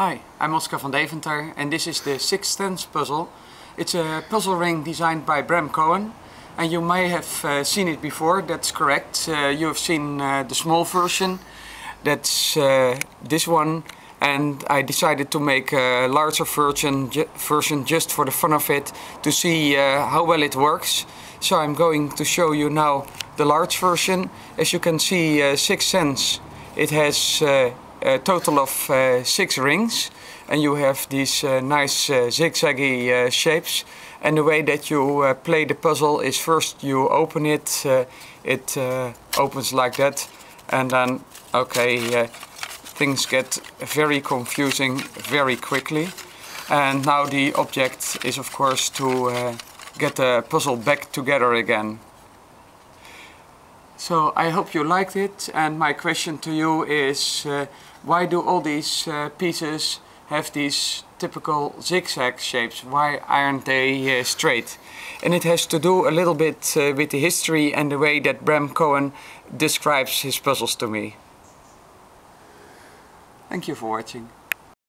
Hi, I'm Oscar van Deventer and this is the Sixth Sense puzzle. It's a puzzle ring designed by Bram Cohen, and you may have seen it before, that's correct. You have seen the small version, that's this one, and I decided to make a larger version just for the fun of it, to see how well it works. So I'm going to show you now the large version. As you can see, Sixth Sense, it has a total of 6 rings, and you have these nice zigzaggy shapes. And the way that you play the puzzle is first you open it, it opens like that, and then things get very confusing very quickly. And now the object is of course to get the puzzle back together again. So I hope you liked it, and my question to you is why do all these pieces have these typical zigzag shapes? Why aren't they straight? And it has to do a little bit with the history and the way that Bram Cohen describes his puzzles to me. Thank you for watching.